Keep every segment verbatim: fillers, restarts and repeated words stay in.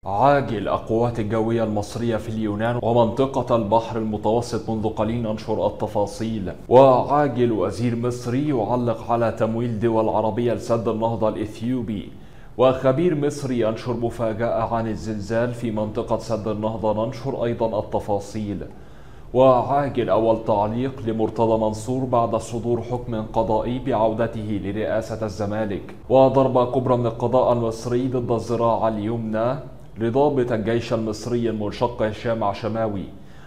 عاجل القوات الجوية المصرية في اليونان ومنطقة البحر المتوسط منذ قليل ننشر التفاصيل. وعاجل وزير مصري يعلق على تمويل دول عربية لسد النهضة الإثيوبي. وخبير مصري ينشر مفاجأة عن الزلزال في منطقة سد النهضة ننشر أيضا التفاصيل. وعاجل أول تعليق لمرتضى منصور بعد صدور حكم قضائي بعودته لرئاسة الزمالك. وضربة كبرى من القضاء المصري ضد الذراع اليمنى لضابط الجيش المصري المنشق هشام عشماوي.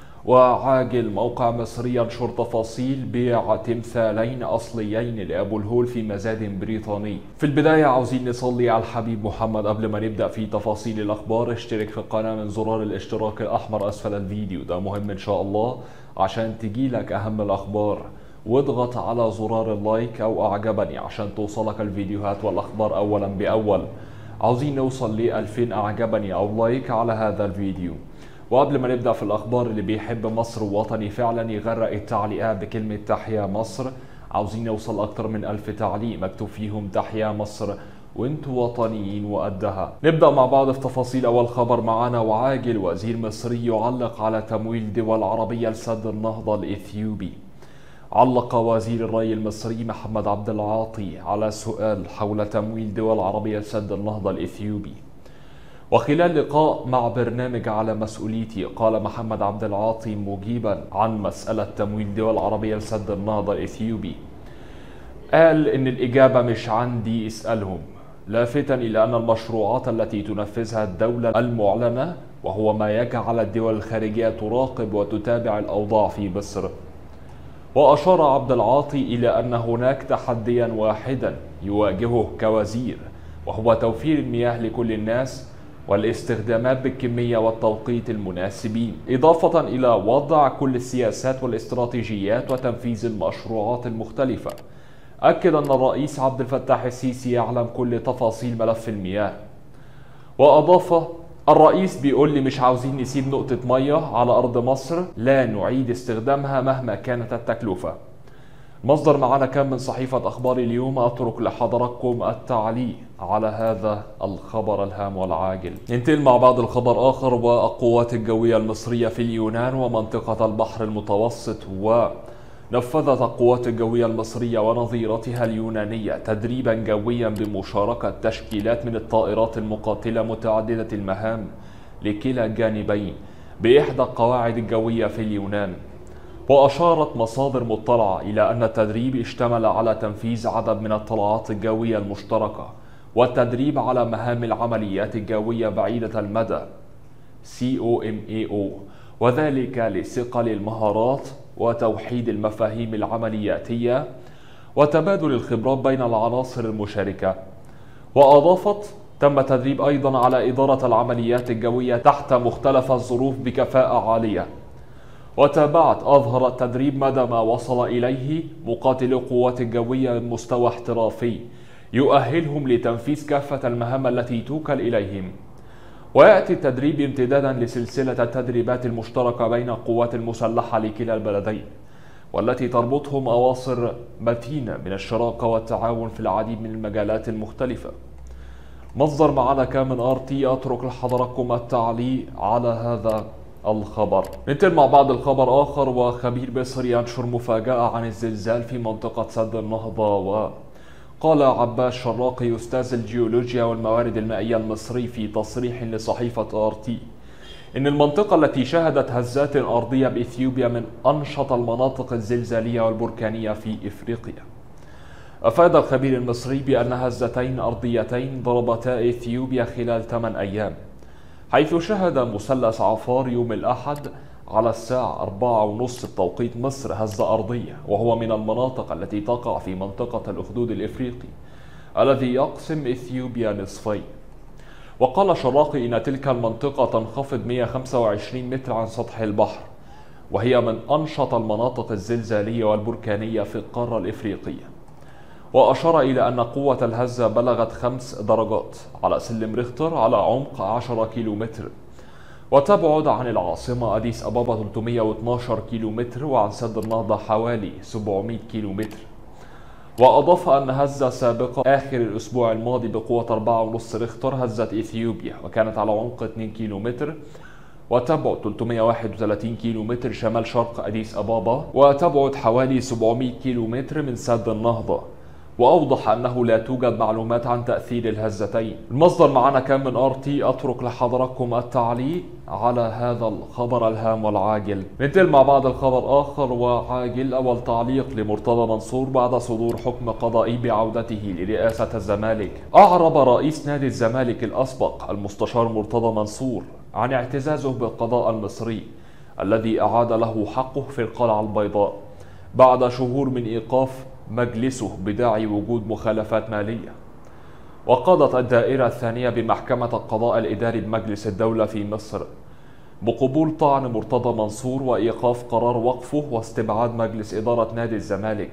وعاجل موقع مصري ينشر تفاصيل بيع تمثالين أصليين لأبو الهول في مزاد بريطاني. في البداية عاوزين نصلي على الحبيب محمد. قبل ما نبدأ في تفاصيل الأخبار اشترك في القناة من زرار الاشتراك الأحمر أسفل الفيديو، ده مهم إن شاء الله عشان تجيلك أهم الأخبار، واضغط على زرار اللايك أو أعجبني عشان توصلك الفيديوهات والأخبار أولا بأول. عاوزين نوصل ل ألفين أعجبني أو لايك على هذا الفيديو. وقبل ما نبدأ في الأخبار، اللي بيحب مصر ووطني فعلا يغرق التعليقات بكلمة تحيا مصر. عاوزين نوصل أكتر من ألف تعليق مكتوب فيهم تحيا مصر وانتوا وطنيين وقدها. نبدأ مع بعض في تفاصيل أول خبر معانا. وعاجل وزير مصري يعلق على تمويل دول عربية لسد النهضة الإثيوبي. علق وزير الري المصري محمد عبد العاطي على سؤال حول تمويل دول عربية لسد النهضة الإثيوبي. وخلال لقاء مع برنامج على مسؤوليتي، قال محمد عبد العاطي مجيبا عن مسألة تمويل دول عربية لسد النهضة الإثيوبي، قال إن الإجابة مش عندي، اسألهم، لافتا إلى أن المشروعات التي تنفذها الدولة المعلنة، وهو ما يجعل الدول الخارجية تراقب وتتابع الأوضاع في مصر. وأشار عبد العاطي إلى أن هناك تحديا واحدا يواجهه كوزير، وهو توفير المياه لكل الناس والاستخدامات بالكمية والتوقيت المناسبين، إضافة إلى وضع كل السياسات والاستراتيجيات وتنفيذ المشروعات المختلفة. أكد أن الرئيس عبد الفتاح السيسي يعلم كل تفاصيل ملف المياه. وأضاف: الرئيس بيقول لي مش عاوزين نسيب نقطة مية على أرض مصر، لا نعيد استخدامها مهما كانت التكلفة. مصدر معنا كان من صحيفة أخبار اليوم. أترك لحضراتكم التعليق على هذا الخبر الهام والعاجل. ننتقل مع بعض الخبر آخر. والقوات الجوية المصرية في اليونان ومنطقة البحر المتوسط. ونفذت القوات الجوية المصرية ونظيرتها اليونانية تدريبا جويا بمشاركة تشكيلات من الطائرات المقاتلة متعددة المهام لكلا الجانبين بإحدى القواعد الجوية في اليونان. وأشارت مصادر مطلعة إلى أن التدريب اشتمل على تنفيذ عدد من الطلعات الجوية المشتركة والتدريب على مهام العمليات الجوية بعيدة المدى كوماو، وذلك لثقل المهارات وتوحيد المفاهيم العملياتية وتبادل الخبرات بين العناصر المشاركة. وأضافت: تم تدريب أيضا على إدارة العمليات الجوية تحت مختلف الظروف بكفاءة عالية. وتابعت: أظهر التدريب مدى ما وصل إليه مقاتلي القوات الجوية من مستوى احترافي يؤهلهم لتنفيذ كافة المهام التي توكل إليهم. ويأتي التدريب امتدادا لسلسلة التدريبات المشتركة بين القوات المسلحة لكلا البلدين، والتي تربطهم أواصر متينة من الشراكة والتعاون في العديد من المجالات المختلفة. مصدر معنا كان من آر تي. أترك لحضراتكم التعليق على هذا الخبر. ننتقل مع بعض الخبر آخر. وخبير مصري ينشر مفاجأة عن الزلزال في منطقة سد النهضة. وقال عباس شراقي أستاذ الجيولوجيا والموارد المائية المصري في تصريح لصحيفة آر تي إن المنطقة التي شهدت هزات أرضية بإثيوبيا من أنشط المناطق الزلزالية والبركانية في إفريقيا. أفاد الخبير المصري بأن هزتين أرضيتين ضربتا إثيوبيا خلال ثمان أيام، حيث شهد مثلث عفار يوم الأحد على الساعة أربعة وثلاثين بتوقيت مصر هزة أرضية، وهو من المناطق التي تقع في منطقة الأخدود الإفريقي الذي يقسم إثيوبيا نصفين. وقال شراقي إن تلك المنطقة تنخفض مئة وخمسة وعشرين متر عن سطح البحر، وهي من أنشط المناطق الزلزالية والبركانية في القارة الإفريقية. وأشار إلى أن قوة الهزة بلغت خمس درجات على سلم ريختر على عمق عشرة كيلومتر، وتبعد عن العاصمة أديس أبابا ثلاثمئة واثني عشر كيلومتر، وعن سد النهضة حوالي سبعمئة كيلومتر. وأضاف أن هزة سابقة آخر الأسبوع الماضي بقوة أربعة فاصلة خمسة ريختر هزت إثيوبيا، وكانت على عمق اثنين كيلومتر وتبعد ثلاثمائة وواحد وثلاثين كيلومتر شمال شرق أديس أبابا، وتبعد حوالي سبعمائة كيلومتر من سد النهضة. وأوضح أنه لا توجد معلومات عن تأثير الهزتين. المصدر معنا كان من ار تي. أترك لحضراتكم التعليق على هذا الخبر الهام والعاجل. ننتقل مع بعض الخبر آخر وعاجل. أول تعليق لمرتضى منصور بعد صدور حكم قضائي بعودته لرئاسة الزمالك. أعرب رئيس نادي الزمالك الأسبق المستشار مرتضى منصور عن اعتزازه بالقضاء المصري الذي أعاد له حقه في القلعة البيضاء بعد شهور من إيقاف مجلسه بداعي وجود مخالفات مالية. وقضت الدائرة الثانية بمحكمة القضاء الإداري بمجلس الدولة في مصر بقبول طعن مرتضى منصور وإيقاف قرار وقفه واستبعاد مجلس إدارة نادي الزمالك.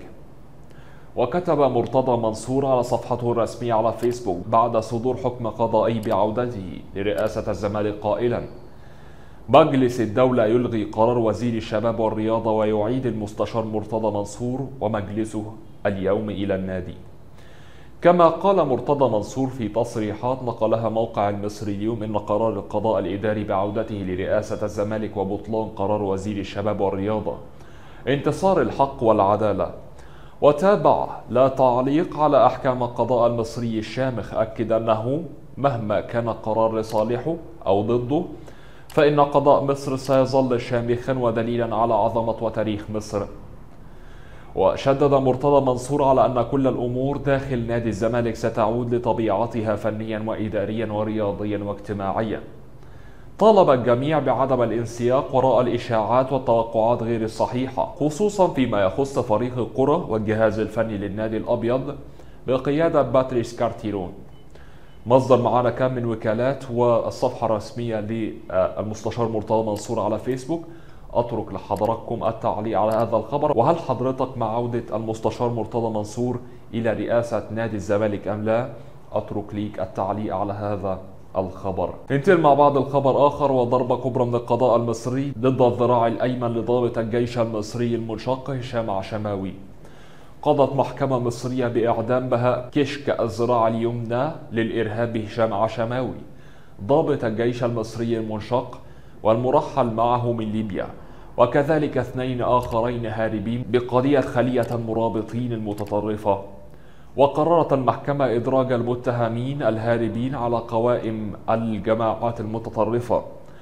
وكتب مرتضى منصور على صفحته الرسمية على فيسبوك بعد صدور حكم قضائي بعودته لرئاسة الزمالك قائلا: مجلس الدولة يلغي قرار وزير الشباب والرياضة ويعيد المستشار مرتضى منصور ومجلسه اليوم إلى النادي. كما قال مرتضى منصور في تصريحات نقلها موقع المصري اليوم إن قرار القضاء الإداري بعودته لرئاسة الزمالك وبطلان قرار وزير الشباب والرياضة انتصار الحق والعدالة. وتابع لا تعليق على أحكام القضاء المصري الشامخ، أكد أنه مهما كان القرار لصالحه أو ضده فإن قضاء مصر سيظل شامخا ودليلا على عظمة وتاريخ مصر. وشدد مرتضى منصور على أن كل الأمور داخل نادي الزمالك ستعود لطبيعتها فنيا وإداريا ورياضيا واجتماعيا. طالب الجميع بعدم الانسياق وراء الإشاعات والتوقعات غير الصحيحة، خصوصا فيما يخص فريق الكرة والجهاز الفني للنادي الأبيض بقيادة باتريس كارتيرون. مصدر معنا كان من وكالات والصفحة الرسمية للمستشار مرتضى منصور على فيسبوك. أترك لحضراتكم التعليق على هذا الخبر. وهل حضرتك مع عودة المستشار مرتضى منصور إلى رئاسة نادي الزمالك أم لا؟ أترك ليك التعليق على هذا الخبر. ننتقل مع بعض الخبر آخر. وضربة كبرى من القضاء المصري ضد الذراع الأيمن لضابط الجيش المصري المنشق هشام عشماوي. قضت محكمة مصرية بإعدام بهاء كشك الذراع اليمنى للإرهاب هشام عشماوي ضابط الجيش المصري المنشق والمرحل معه من ليبيا، وكذلك اثنين آخرين هاربين بقضية خلية المرابطين المتطرفة. وقررت المحكمة إدراج المتهمين الهاربين على قوائم الجماعات المتطرفة.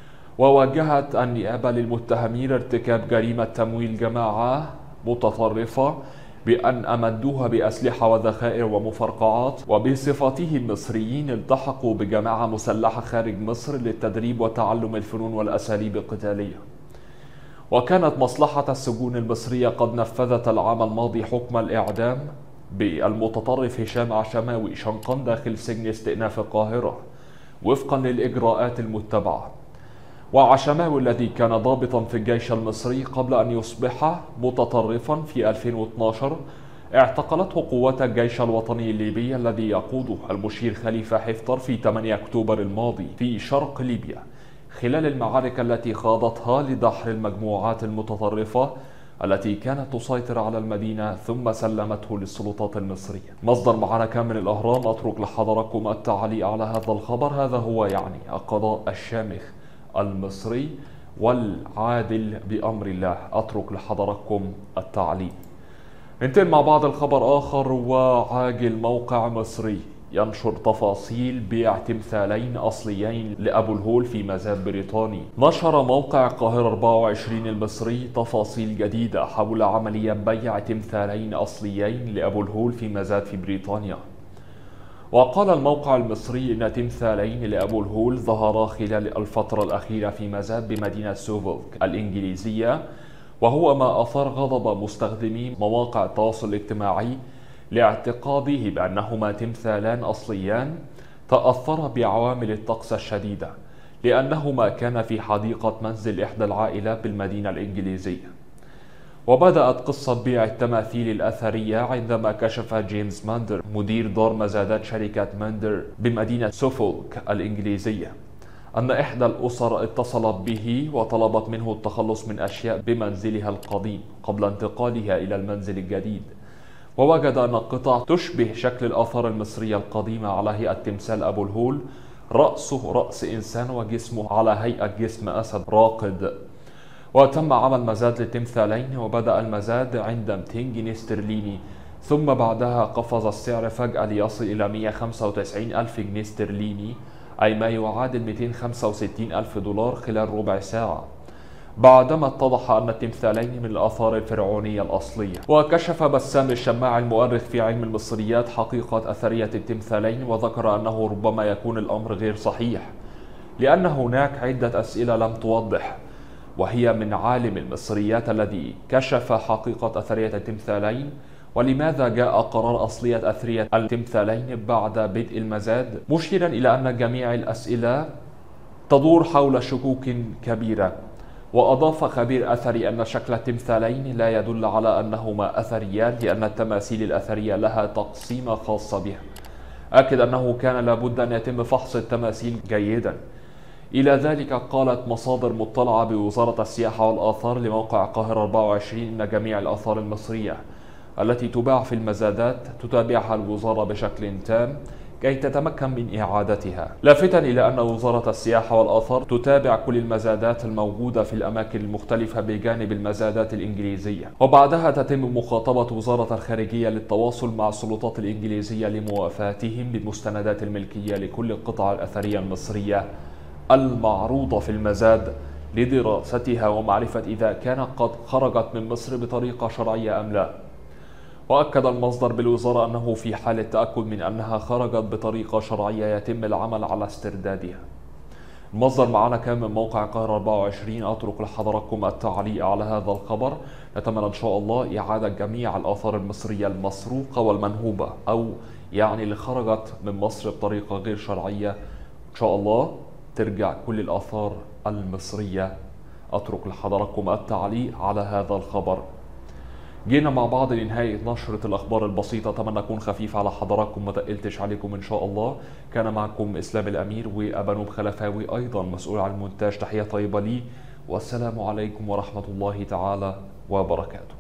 ووجهت النيابة للمتهمين ارتكاب جريمة تمويل جماعة متطرفة بأن أمدوها بأسلحة وذخائر ومفرقعات، وبصفتهم مصريين التحقوا بجماعة مسلحة خارج مصر للتدريب وتعلم الفنون والأساليب القتالية. وكانت مصلحة السجون المصرية قد نفذت العام الماضي حكم الإعدام بالمتطرف هشام عشماوي شنقا داخل سجن استئناف القاهرة وفقا للإجراءات المتبعة. وعشماوي الذي كان ضابطا في الجيش المصري قبل أن يصبح متطرفا في ألفين واثني عشر اعتقلته قوات الجيش الوطني الليبي الذي يقوده المشير خليفة حفتر في ثمانية أكتوبر الماضي في شرق ليبيا خلال المعارك التي خاضتها لدحر المجموعات المتطرفة التي كانت تسيطر على المدينة ثم سلمته للسلطات المصرية. مصدر معنا كان من الأهرام. أترك لحضراتكم التعليق على هذا الخبر. هذا هو يعني القضاء الشامخ المصري والعادل بأمر الله. أترك لحضراتكم التعليق. ننتقل مع بعض الخبر آخر وعاجل. موقع مصري ينشر تفاصيل بيع تمثالين أصليين لأبو الهول في مزاد بريطاني. نشر موقع القاهرة أربعة وعشرين المصري تفاصيل جديدة حول عملية بيع تمثالين أصليين لأبو الهول في مزاد في بريطانيا. وقال الموقع المصري إن تمثالين لأبو الهول ظهرا خلال الفترة الأخيرة في مزاد بمدينة سوفولك الإنجليزية، وهو ما أثار غضب مستخدمي مواقع التواصل الاجتماعي لاعتقاده بأنهما تمثالان أصليان تأثر بعوامل الطقس الشديدة، لأنهما كان في حديقة منزل إحدى العائلات بالمدينة الإنجليزية. وبدأت قصة بيع التماثيل الأثرية عندما كشف جيمس ماندر مدير دار مزادات شركة ماندر بمدينة سوفولك الإنجليزية أن إحدى الأسر اتصلت به وطلبت منه التخلص من أشياء بمنزلها القديم قبل انتقالها إلى المنزل الجديد. ووجد أن القطع تشبه شكل الآثار المصرية القديمة على هيئة تمثال أبو الهول، رأسه رأس إنسان وجسمه على هيئة جسم أسد راقد. وتم عمل مزاد للتمثالين، وبدأ المزاد عند مئتين جنيه استرليني، ثم بعدها قفز السعر فجأة ليصل إلى مئة وخمسة وتسعين ألف جنيه استرليني، أي ما يعادل مئتين وخمسة وستين ألف دولار خلال ربع ساعة، بعدما اتضح أن التمثالين من الآثار الفرعونية الأصلية. وكشف بسام الشماع المؤرخ في علم المصريات حقيقة أثرية التمثالين، وذكر أنه ربما يكون الأمر غير صحيح، لأن هناك عدة أسئلة لم توضح، وهي من عالم المصريات الذي كشف حقيقة أثرية التمثالين، ولماذا جاء قرار أصلية أثرية التمثالين بعد بدء المزاد، مشيرا إلى أن جميع الأسئلة تدور حول شكوك كبيرة. وأضاف خبير أثري أن شكل التمثالين لا يدل على أنهما أثريان، لأن التماثيل الأثرية لها تقسيمة خاصة بها. أكد أنه كان لابد أن يتم فحص التماثيل جيدا. إلى ذلك قالت مصادر مطلعة بوزارة السياحة والآثار لموقع القاهرة أربعة وعشرين أن جميع الآثار المصرية التي تباع في المزادات تتابعها الوزارة بشكل تام كي تتمكن من إعادتها، لافتا إلى أن وزارة السياحة والآثار تتابع كل المزادات الموجودة في الأماكن المختلفة بجانب المزادات الإنجليزية. وبعدها تتم مخاطبة وزارة الخارجية للتواصل مع السلطات الإنجليزية لموافاتهم بالمستندات الملكية لكل القطع الأثرية المصرية المعروضة في المزاد لدراستها ومعرفة إذا كانت قد خرجت من مصر بطريقة شرعية أم لا. وأكد المصدر بالوزارة أنه في حال التأكد من أنها خرجت بطريقة شرعية يتم العمل على استردادها. المصدر معنا كان من موقع القاهرة أربعة وعشرين. أترك لحضراتكم التعليق على هذا الخبر. نتمنى إن شاء الله إعادة جميع الآثار المصرية المسروقة والمنهوبة، أو يعني اللي خرجت من مصر بطريقة غير شرعية، إن شاء الله ترجع كل الآثار المصرية. أترك لحضراتكم التعليق على هذا الخبر. جينا مع بعض لنهاية نشرة الأخبار البسيطة، أتمنى أكون خفيف على حضراتكم ما تقلتش عليكم إن شاء الله. كان معكم إسلام الأمير وأبانوب خلفاوي أيضا مسؤول عن المونتاج. تحية طيبة لي، والسلام عليكم ورحمة الله تعالى وبركاته.